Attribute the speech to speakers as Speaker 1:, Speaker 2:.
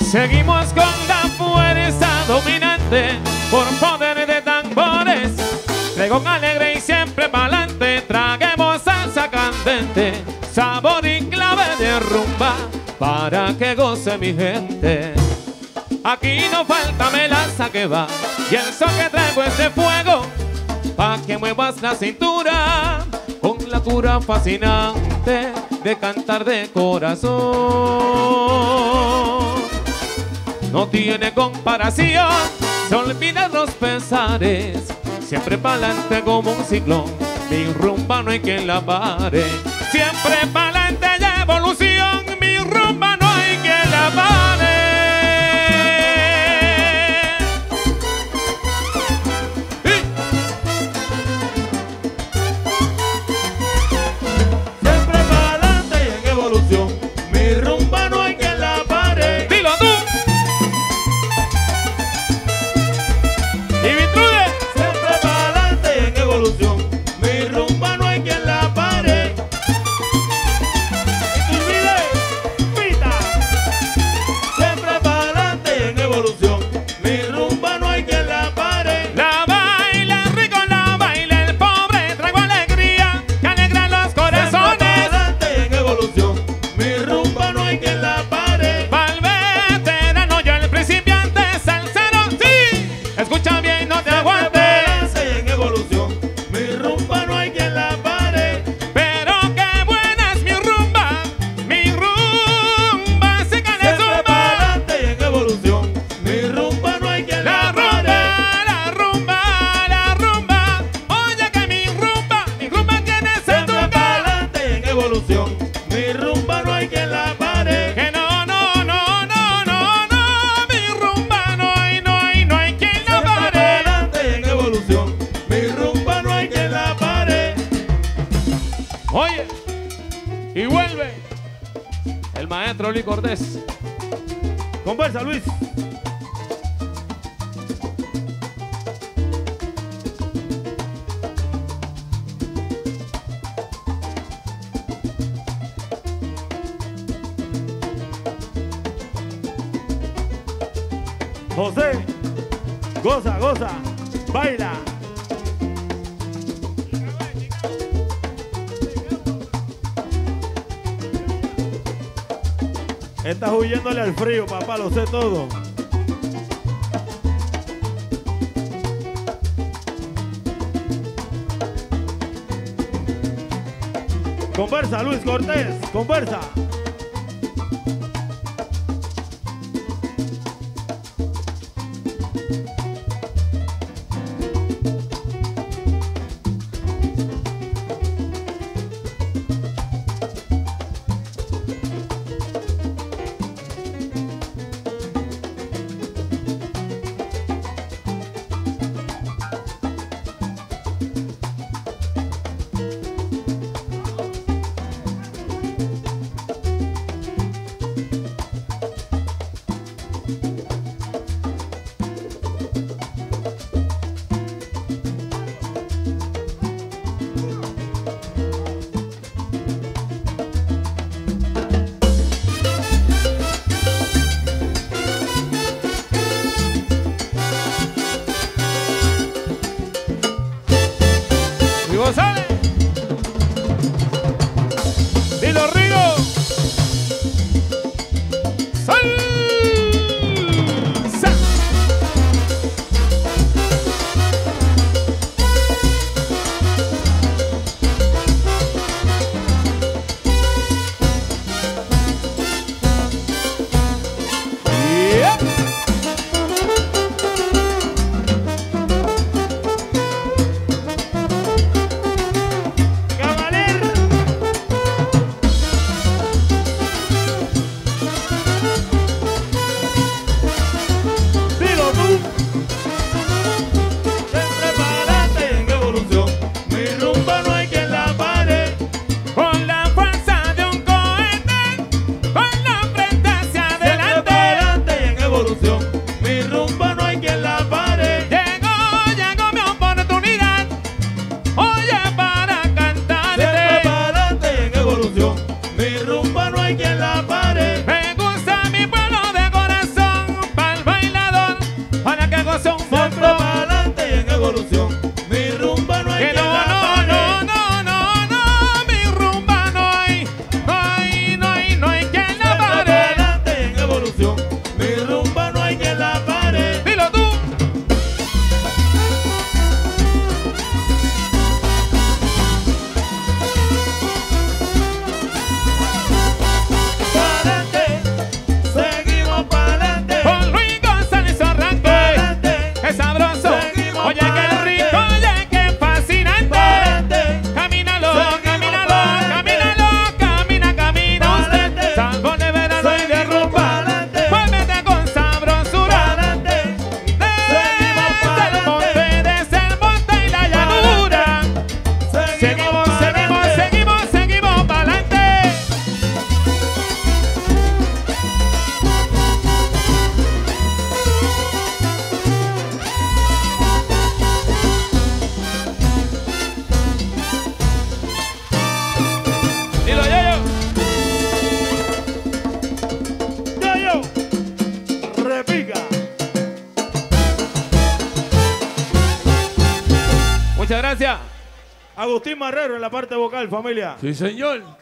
Speaker 1: Seguimos con la fuerza dominante por poder de tambores. Pregón alegre y siempre pa'lante, traguemos salsa candente, sabor y clave de rumba para que goce mi gente. Aquí no falta melaza que va y el son que traigo es de fuego, pa' que muevas la cintura con la cura fascinante de cantar de corazón. No tiene comparación, se olvidan los pesares, siempre pa'lante como un ciclón, mi rumba no hay quien la pare. Siempre pa'lante y evolución, mi rumba no hay quien la pare.
Speaker 2: Siempre pa'lante y en evolución, mi rumba no hay quien la pare.
Speaker 1: ¡Dilo tú! ¡Y Vitrude!
Speaker 2: Siempre pa'lante y en evolución, mi rumba no hay quien la pare. Y tú olvides, pita. Siempre pa'lante y en evolución, mi rumba no hay quien la pare.
Speaker 1: La baila rico, la baila el pobre, traigo alegría que alegra los
Speaker 2: Siempre
Speaker 1: corazones.
Speaker 2: pa'lante y en evolución, mi rumba no hay quien la pare.
Speaker 1: Pa'l veterano y el principiante salsero, sí, escucha bien, no te aguantes.
Speaker 2: Pa'lante y en evolución, mi rumba no hay quien la pare.
Speaker 1: Pero qué buena es mi rumba se gana
Speaker 2: Siempre
Speaker 1: zumba.
Speaker 2: pa'lante y en evolución, mi rumba no hay quien
Speaker 1: La
Speaker 2: la
Speaker 1: rumba,
Speaker 2: pare.
Speaker 1: la rumba, la rumba, oye que mi rumba tiene
Speaker 2: Siempre
Speaker 1: sazón.
Speaker 2: pa'lante y en evolución, mi rumba no hay quien la pare.
Speaker 1: Que no, no, no, no, no, no, mi rumba no hay quien la
Speaker 2: Siempre
Speaker 1: pare.
Speaker 2: pa'lante y en evolución, mi rumba no hay quien la pare.
Speaker 1: Oye, y vuelve el maestro Luis Cortés.
Speaker 2: Conversa, Luis. José, goza, goza, baila. Estás huyéndole al frío, papá, lo sé todo. Conversa, Luis Cortés, conversa. evolución. Mi rumba no hay
Speaker 1: Que
Speaker 2: quien
Speaker 1: no,
Speaker 2: la
Speaker 1: no,
Speaker 2: pare.
Speaker 1: no, no, no, no, mi rumba no hay quien la
Speaker 2: Siempre
Speaker 1: pare.
Speaker 2: pa'lante en evolución. Mi rumba no hay quien la pare.
Speaker 1: Dilo tú.
Speaker 2: Pa'lante, seguimos pa'lante.
Speaker 1: Con Luis González Arranque.
Speaker 2: Pa'lante,
Speaker 1: Es sabroso.
Speaker 2: Seguimos
Speaker 1: Oye, qué
Speaker 2: pa'lante.
Speaker 1: rico, oye, qué fascinante.
Speaker 2: pa'lante.
Speaker 1: Camínalo,
Speaker 2: Seguimos
Speaker 1: camínalo,
Speaker 2: pa'lante.
Speaker 1: camínalo, camina usted.
Speaker 2: Pa'lante.
Speaker 1: Salvo de verano y de
Speaker 2: Seguimos
Speaker 1: rumba.
Speaker 2: pa'lante.
Speaker 1: Muévete con sabrosura.
Speaker 2: Pa'lante, seguimos pa'lante.
Speaker 1: Desde el monte y la llanura. Seguimos, seguimos, seguimos, seguimos pa'lante. Dilo, yo.
Speaker 2: Repica.
Speaker 1: Muchas gracias.
Speaker 2: Agustín Marrero en la parte vocal, familia.
Speaker 3: Sí, señor.